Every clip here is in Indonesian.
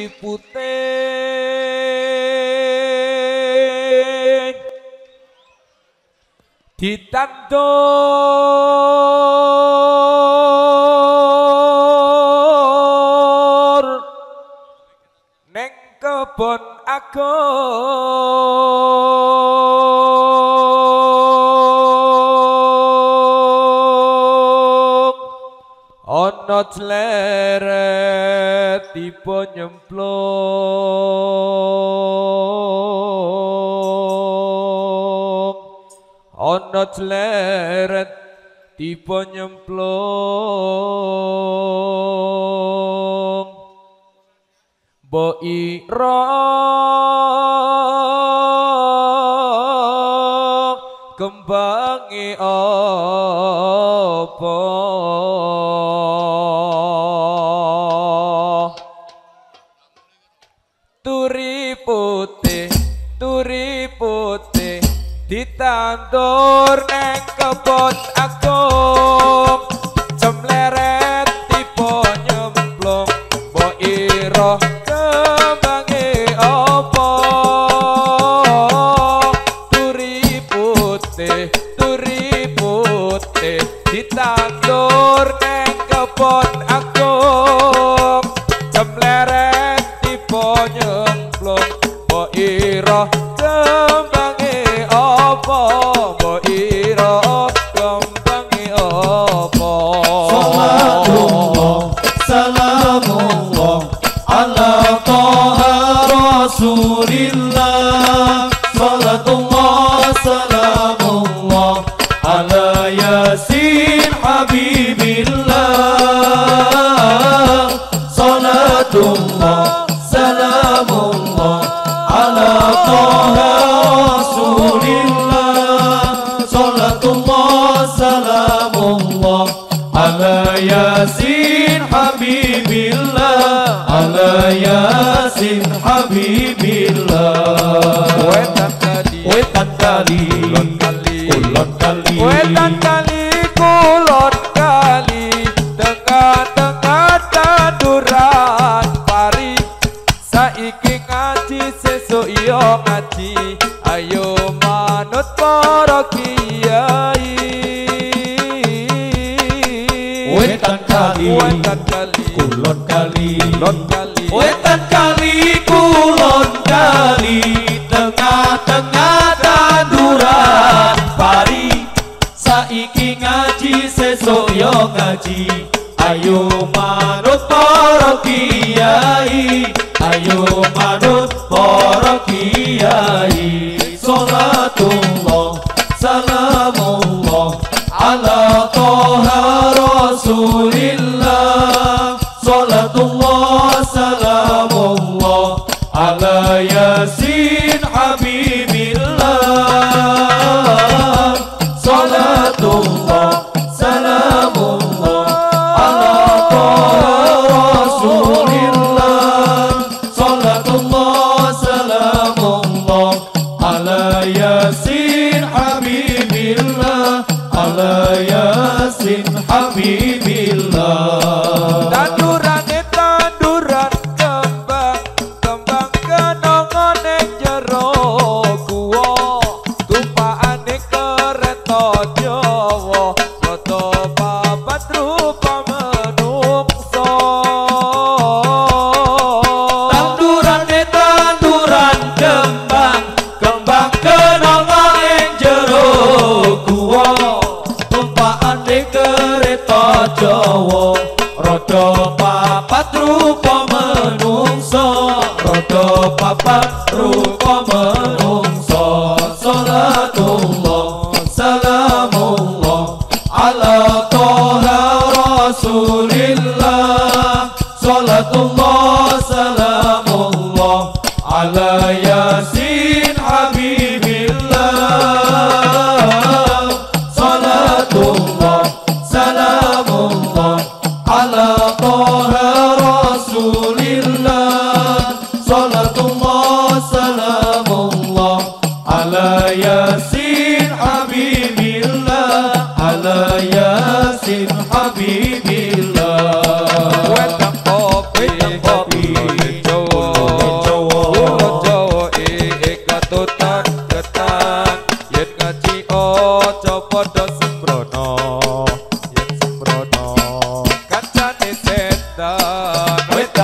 putih ditandur neng kebon agung ana cleret tiba nyemplung ana cleret tiba nyemplung mbok ira kembange apa turi putih ditandur neng kebon agung cemleret tiba nyemplung mbok ira kembange apa turi putih ditandur neng kebon agung cemleret tiba nyemplung mbok ira kembange apa mbok ira kembange apa salamullah ala taha rasulillah salatullah salamullah ala yasin habibillah salatullah salamullah ala taha rasulillah salatullah salamullah ala yasin habibillah ala yasin habibillah wetan kali wetan kali kulon kali wetan kali kulon kali tengah-tengah tanduran pari saiki ngaji sesuk yo ngaji ayo manut para kiai wetan kali kulon kali wetan kali kulon kali tengah-tengah tanduran pari saiki ngaji sesuk yo ngaji ayo manut para kiai ayo manut para kiai salatullah salamullah ala taha rasulillah salatullah salamullah ala yasin habibillah salatullah salamullah ala taha rasulillah salatullah salamullah ala yasin habibillah ala yasin habibillah tandurane tanduran kembang kenongan ning jero guwa tumpakane kereta Jawa rada papat rupa menungso tandurane tanduran kembang kenongan ing jero guwa tumpakane kereta Jawa rada papat rupa menungso rada papat rupa menungso salatullah salamullah ala taha rasulillah salatullah salamullah ala yasin habibillah salatullah salamullah ala taha rasulillah salatullah salamullah ala yasin habibillah ala yasin habibillah wetan kopi wetan kopi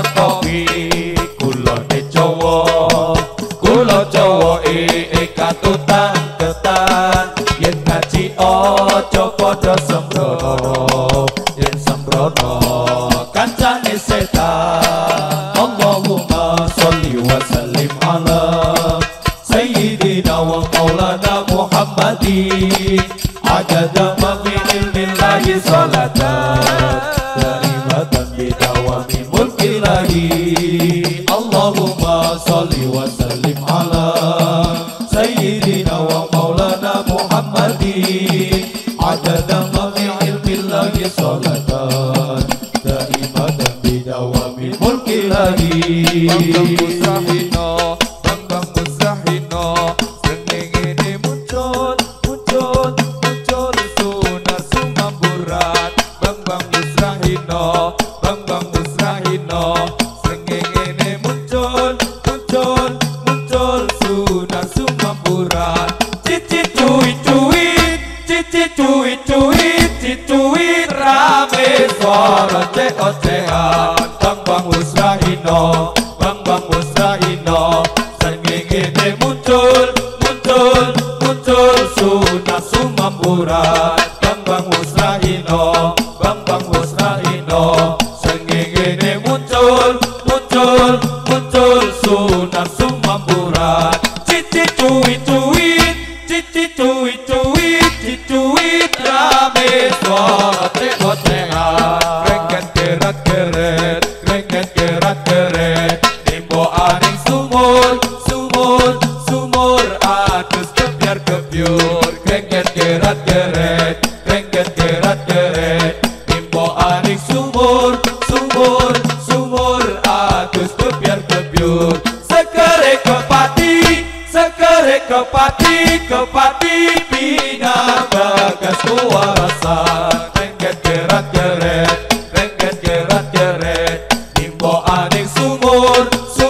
kopi kula Jawa kula Jawa katutan ketan yen ngaji aja padha sembrono yen sembrono kancane setan Allahumma sholli wa sallim ala sayyidina wa maulana Muhammadin adada ma fi ilmillahi salatan karimatan bidawami mulkillahi Allahumma sholli wa sallim ala sayyidina wa maulana Muhammadin adada ma fi ilmillahi salatan karimatan bidawami mulkillahi Bambang Musrahino srengenge ne muncul sunar sumamburan Bambang Musrahino srengenge ne muncul sunar sumamburan cici cuit rame suara ocehan Bambang Musrahino srengenge ne muncul sunar sumamburan Bambang Musrahino srengenge ne muncul sunar sumamburan cici cuit rame suara ocehan kreket gerak-geret timbo aning sumur atus kebyur kreket gerak-geret timbo aning sumur atus kebyur sekere kepati bina bagas kuasa kreket gerak-geret timbo aning sumur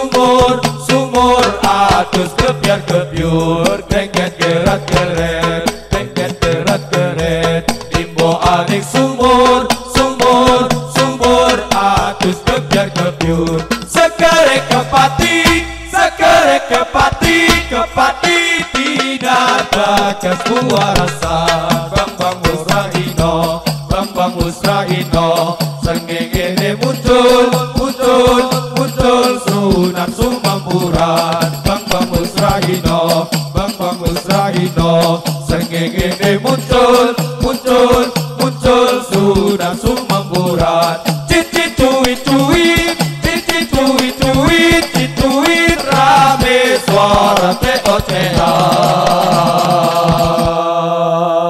atus kebyur kreket gerak-geret timbo aning sumur atus kebyur sekere kepati bina bagas kuasa Bambang Musrahino srengenge ne muncul sunar sumamburan Bambang Musrahino srengenge ne muncul sunar sumamburan cici cuit rame suara ocehan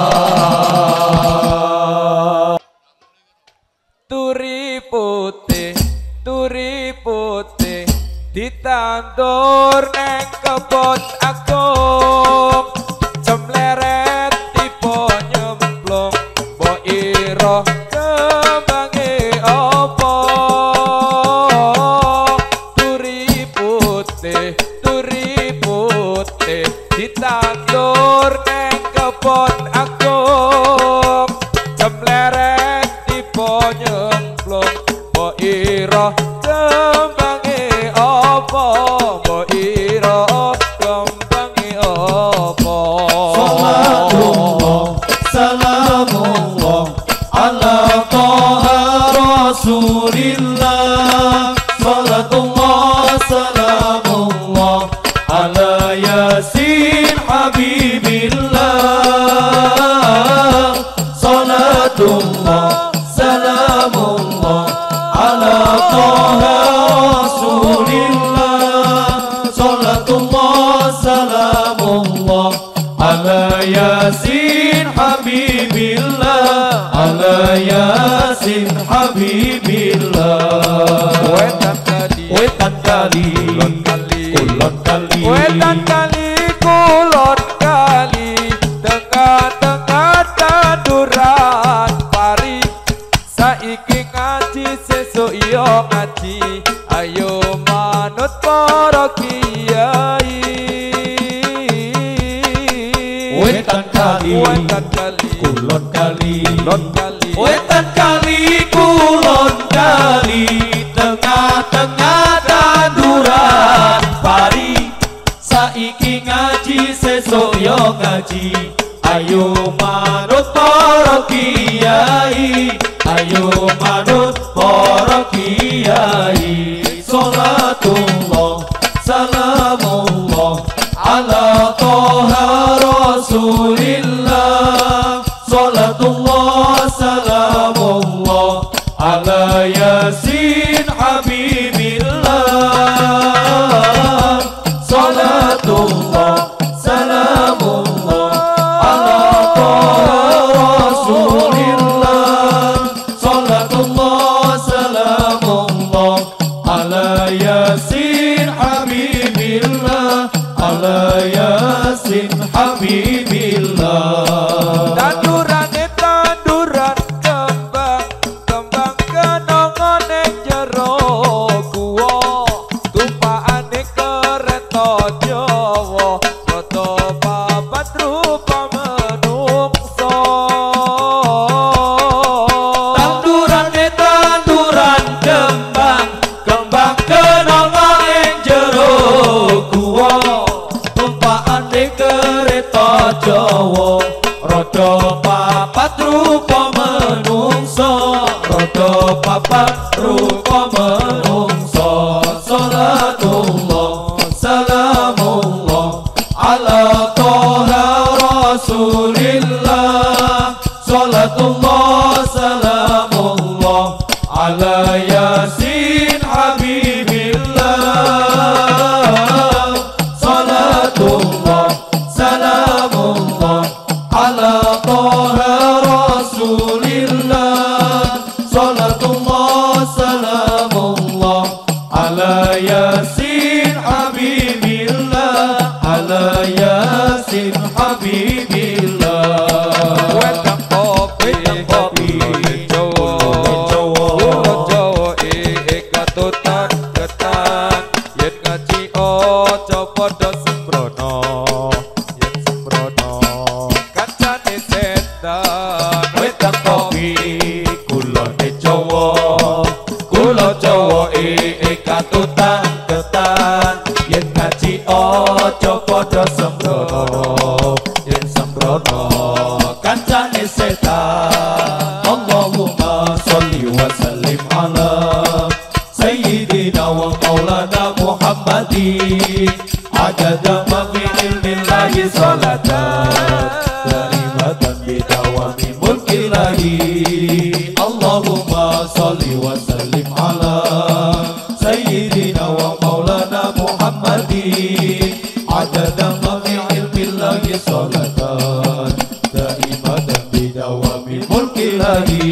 turi putih ditandur neng kebon agung cemleret tipe nyemplung mbok ira kembange apa turi putih ditandur neng kebon agung cemleret tipe nyemplung mbok ira kembange apa mbok ira kembange apa salamullah ala taha rasulillah salatullah salamullah ala yasin habibillah salatullah salamullah ala taha rasulillah salatullah salamullah ala yasin habibillah ala yasin habibillah wetan kali kulon kali tengah-tengah tanduran pari saiki ngaji sesuk yo ngaji ayo manut para kiai wetan kali kulon kali tengah ngaji, ayo manut para kiai, ayo manut para kiai. Salatullah salamullah ala toha rasulillah. Salatullah salamullah ala yasin habibillah. Salatullah salamullah ala toha rasulillah. Salatullah salamullah ala yasin habibillah, ala yasin habibillah. Tandurane tanduran kembang, kembang kenongan ning jero guwa. Tumpakane kereta Jawa, rada papat rupa menungso. Tandurane tanduran kembang, kembang kenongan ning jero guwa. Tumpakane kereta Jawa, rada papat rupa menungso, rada papat rupa menungso. Salatullah salamullah ala toha rasulillah. Salatullah salamullah ala yasin habibillah. Salatullah salamullah ala toha rasulillah. Salatullah salamullah ala yasin habibillah, ala yasin habibillah. Wedang kopi, kopi, Jawa, Pulau Jawa katutan ketan, yen ngaji ojo podo sembrono, yen sembrono kancane setan. Wedang kopi, kulone Jawa, Pulau Jawa katutan ketan, yen ngaji ojo podo sembrono, yen sembrono kancane setan. Allahumma sholli wa sallim ala sayyidina wa maulana Muhammadin, adada ma fi ilmillahi salatan karimatan bidawami mulkillahi. Allahumma sholli wa sallim ala sayyidina wa maulana Muhammadin, adada ma fi ilmillahi salatan karimatan bidawami mulkillahi.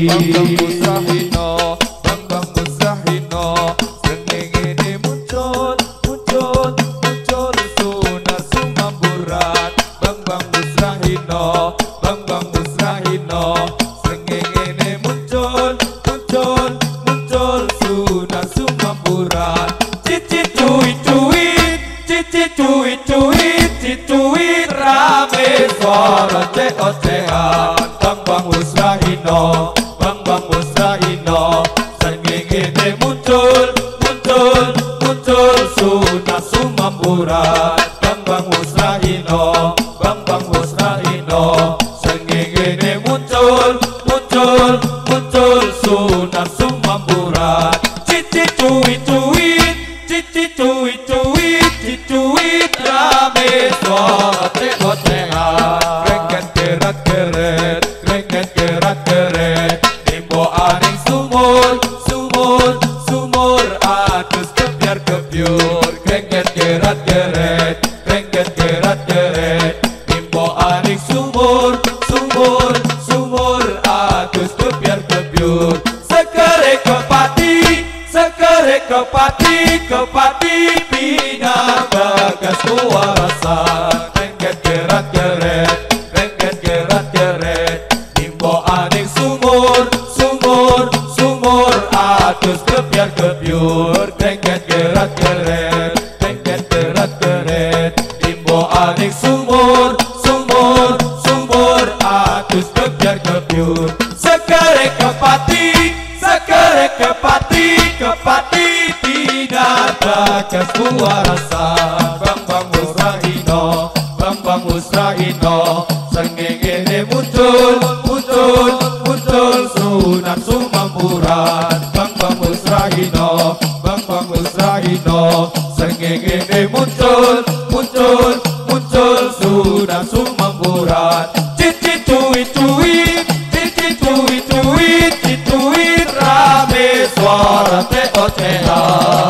Bambang Musrahino, srengenge ini muncul, muncul, muncul sunar sumamburan. Bambang Musrahino, Bambang Musrahino, srengenge ini muncul, muncul, muncul sunar sumamburan. Cici cuit cuit, cici cuit cuit, cici cuit rame suara cek-cekan. Bambang Musrahino, Bambang Musrahino, srengenge ini muncul, muncul, muncul sunar sumamburan. Bambang Musrahino, Bambang Musrahino, srengenge ini muncul, muncul, muncul sunar sumamburan. Cici cuit cuit, cici cuit cuit, cici cuit rame suara cek-cekan. Kreket kerat keret, kreket kerat keret, timbo aning sumur, sumur, sumur adus kebiar kebiur. Kreket kerat keret, kreket kerat keret, timbo aning sumur, sumur, sumur adus kebiar kebiur. Sekere kepati, sekere kepati, kepati bina bagas kuarasan. Kreket kerat keret, kreket kerat keret, timbo aning sumur, sumur, sumur adus kebiar kebiur. Kreket kerat keret, kreket kerat keret, timbo aning sumur, sumur, sumur adus kebiar kebiur. Sekere kepati, sekere kepati, kepati bina bagas kuarasan. Bambang Musrahino, Bambang Musrahino, Srengenge muncul sudah sumamburan. Cuit rame suara teo-teo.